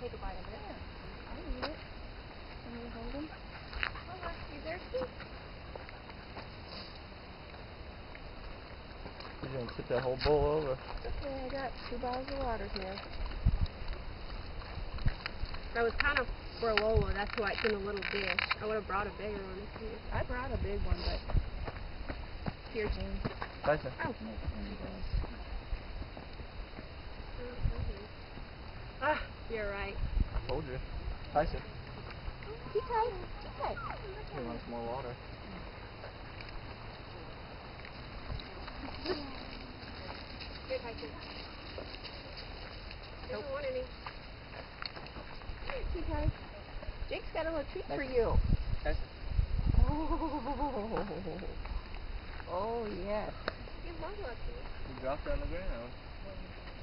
take a bite of it. Yeah, I'll eat it. Can you hold him? Oh, you thirsty? You're gonna tip that whole bowl over. Okay, I got 2 bottles of water here. That was kind of for Lola, that's why it's in a little dish. I would have brought a bigger one if you... I brought a big one, but Here, Jane. Tyson. Oh. Ah, you're right. I told you. Tyson. Be tight. Be tight. He wants more water. Here, Tyson. Doesn't want any. Be tight. Jake's got a little treat for Tyson. you. Tyson. Oh, yes. Give Mom a treat. He dropped it on the ground.